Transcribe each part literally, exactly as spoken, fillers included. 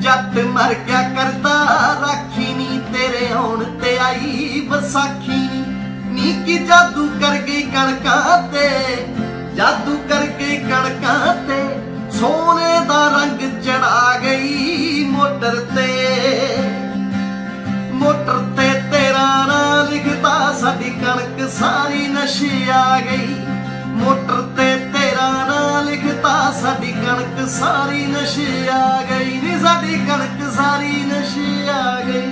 जट मर गया करता राखी नी, तेरे आउण ते आई वसाखी नी की जादू कर गई कणकां ते, जादू कर गई कणकां ते, सोने दा रंग चढ़ा गई मोटर ते। मोटर ते तेरा नां लिखता साडी कणक सारी नशे आ गई, मोटर ते तेरा नां लिखता साडी कणक सारी नशे आ गई नी, साडी कणक सारी नशे आ गई।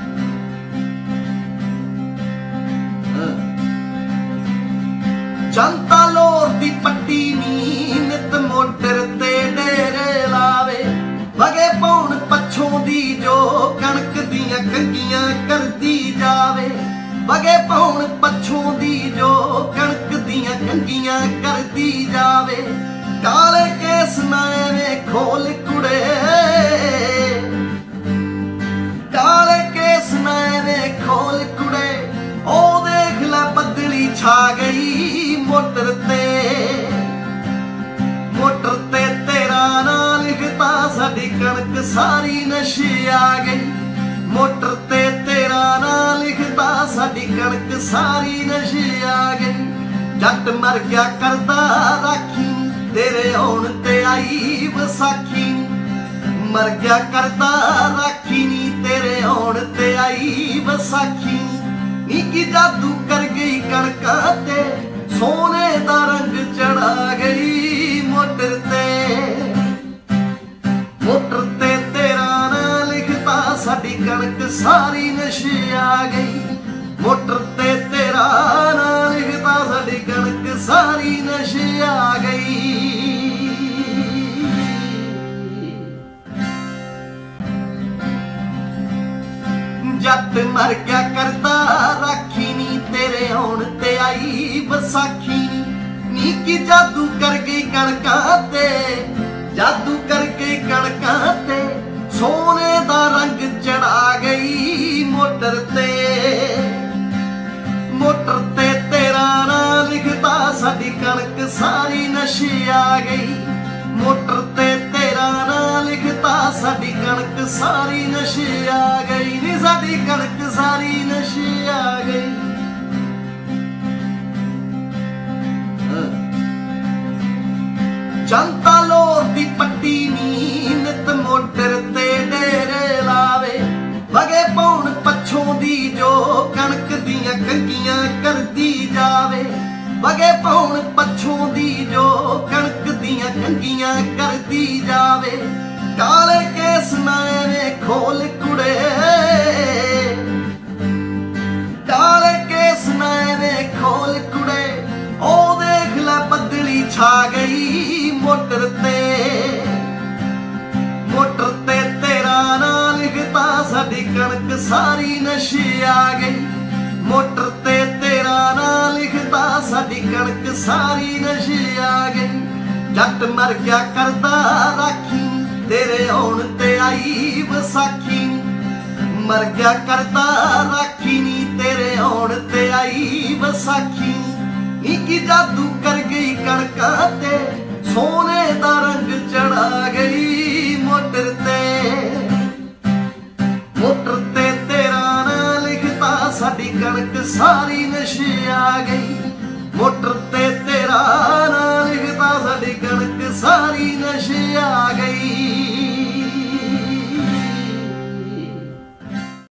जनता लोर दी पट्टी नी नित मोटर ते डेरे लावे, वगे पौण पछों दी जो कणक दियां कंगियां करदी जावे, वगे पौण पछों दी जो कणक दियां कंगियां करदी जावे। काले केस नावे खोल कुड़े, काले केस नावे खोल कुड़े, ओ देख लै बदली छा गई मोटर ते। मोटर ते तेरा नां लिखता साडी कणक सारी नशे आ गई, मोटर ते तेरा नां लिखता साडी कणक सारी नशे आ गई। जट मर गया करदा राखी, तेरे आउण ते आई वसाखी, मर गया करदा राखी नी, तेरे आउण ते आई वसाखी नी की जादू कर गई कणकां ते, सोने दा रंग चढ़ा गई मोटर ते। मोटर ते तेरा नां लिखता साडी कणक सारी नशे आ गई, मोटर ते तेरा नां लिखता साडी कणक सारी नशे आ गई। जट मर गया करदा राखी नी, तेरे आउण ते आई वसाखी नी की जादू कर गई कणकां ते, जादू कर गई कणकां ते, सोने दा रंग चढ़ा गई मोटर ते। मोटर ते तेरा नां लिखता साडी कणक सारी नशे आ गई, मोटर ते तेरा नां लिखता साडी कणक सारी नशे आ गई नी, साडी कणक सारी नशे आ गई। जनता लोर दी पट्टी नी नित मोटर ते डेरे लावे, वगे पौण पछों दी जो कणक दियां कंगियां करदी जावे, वगे पौण पछों दी जो कणक दियां कंगियां करदी जावे। काले केस नावे खोल कुड़े, काले केस नावे खोल कुड़े, ओ देख लै बदली छा गई मोटर ते। मोटर ते तेरा नां लिखता साडी कणक सारी नशे आ गई, मोटर ते तेरा नां लिखता साडी कणक सारी नशे आ गई। जट मर गया करदा राखी, तेरे आउण ते आई वसाखी, मर गया करदा राखी नी, तेरे आउण ते आई वसाखी नी की जादू कर गई कणकां ते, सोने दा रंग चढ़ा गई मोटर ते। मोटर ते तेरा नां लिखता साडी कणक सारी नशे आ गई, मोटर ते तेरा नां लिखता साडी कणक सारी नशे